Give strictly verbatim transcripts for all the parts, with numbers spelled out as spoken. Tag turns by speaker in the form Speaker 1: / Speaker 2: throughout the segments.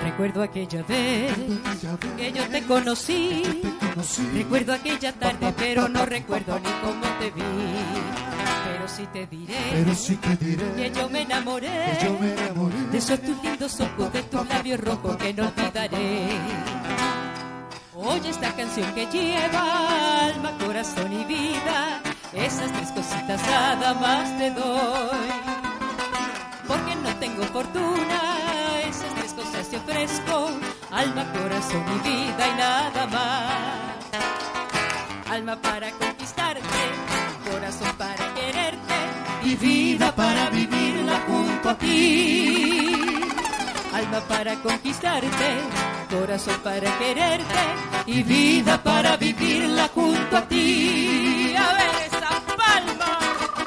Speaker 1: Recuerdo aquella vez que yo te conocí. Recuerdo aquella tarde, pero no recuerdo ni cómo te vi. Pero sí te diré,
Speaker 2: Pero sí te diré
Speaker 1: que yo me enamoré,
Speaker 2: que yo me enamoré
Speaker 1: de esos tus lindos ojos, de tus labios rojos que no olvidaré. Oye esta canción que lleva alma, corazón y vida, esas tres cositas nada más te doy. Porque no tengo fortuna, esas tres cosas te ofrezco, alma, corazón y vida y nada más. Alma para conquistarte, corazón para quererte y vida para vivirla junto a ti. Alma para conquistarte, corazón para quererte y vida para vivirla junto a ti. A ver esa palma.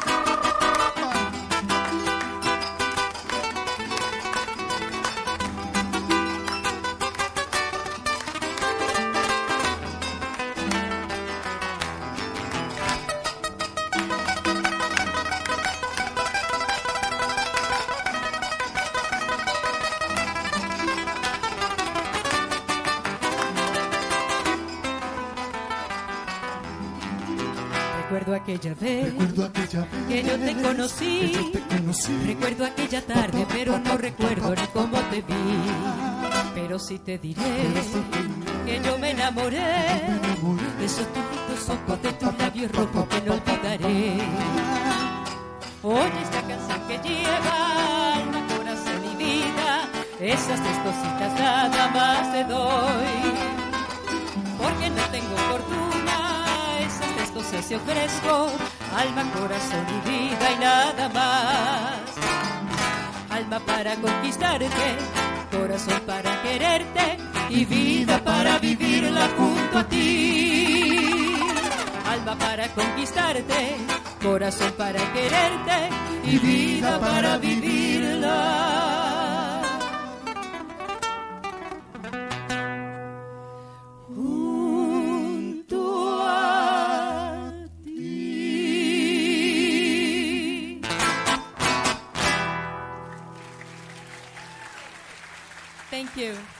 Speaker 1: Recuerdo aquella vez,
Speaker 2: Recuerdo aquella vez
Speaker 1: que yo te conocí.
Speaker 2: que yo te conocí.
Speaker 1: Recuerdo aquella tarde, pero no recuerdo ni cómo te vi. Pero sí te diré que yo me enamoré de esos tus lindos ojos, de tus labios rojos que no olvidaré. Oye esta canción que lleva alma, corazón y vida, esas tres cositas nada más te doy. Porque no tengo fortuna, esas tres cosas te ofrezco, alma, corazón y vida y nada más. Alma para conquistarte, corazón para quererte y vida para vivirla junto a ti. Alma para conquistarte, corazón para quererte y vida para vivirla junto a ti. Thank you.